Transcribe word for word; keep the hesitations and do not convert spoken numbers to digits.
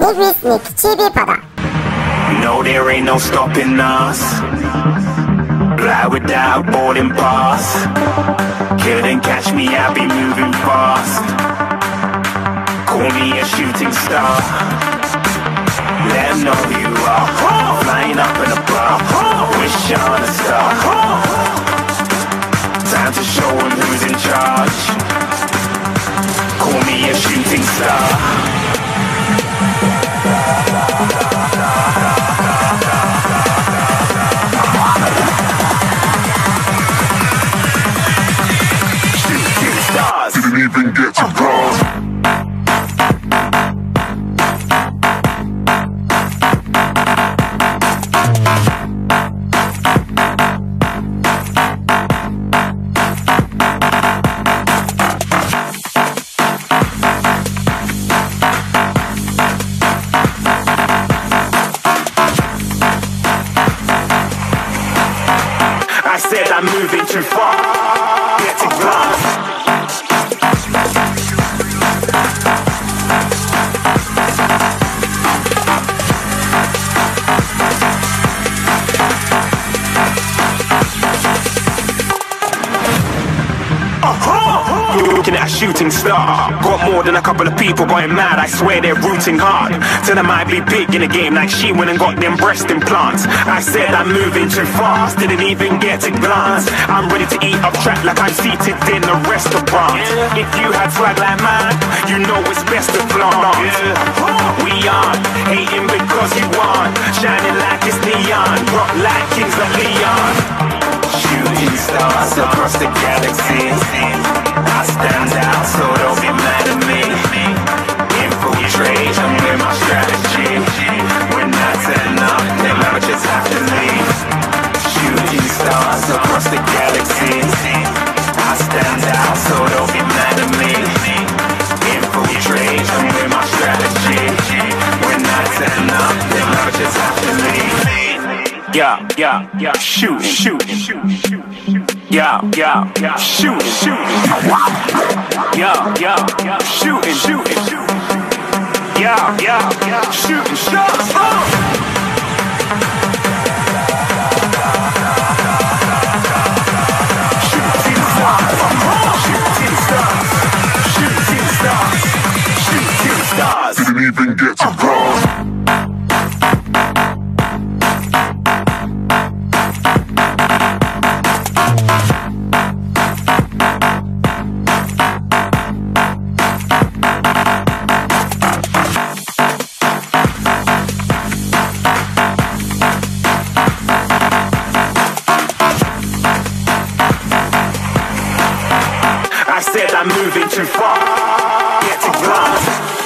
Підвісник Чібіпада. No, there ain't no stopping us. Fly without boarding pass. Couldn't catch me, I'll be moving fast. Call me a shooting star. Let 'em know who you are. Flying up in a bar. Wish on a star. Time to show 'em who's in charge. Call me a shooting star. Shooting stars. Didn't even get to cross. I said I'm moving too far. Get to glass. Looking at a shooting star. Got more than a couple of people going mad. I swear they're rooting hard. Tell them I be big in the game like she went and got them breast implants. I said I'm moving too fast. Didn't even get a glance. I'm ready to eat up track like I'm seated in a restaurant. If you had swag like mine, you know it's best to flaunt. We aren't hating because you aren't. Shining like it's neon. Rock like kings like Leon. Shooting stars across the galaxy. I stand out, so don't be mad at me. Infiltrate, I'm with my strategy. When I turn up, them amateurs have to leave. Shooting stars across the galaxy. I stand out, so don't be mad at me. Infiltrate, I'm with my strategy. When I turn up, them amateurs have to leave. Yeah, yeah, yeah, shoot, shoot, shoot, shoot. Yeah, yeah, yeah, shooting, shooting. Yeah, yeah, yeah, shooting, shooting, shooting. Yeah, yeah, yeah, shooting shots. Oh! Shooting stars, shooting stars, shooting stars, shooting stars. Didn't even get to cross. I said I'm moving too far. Get to glass.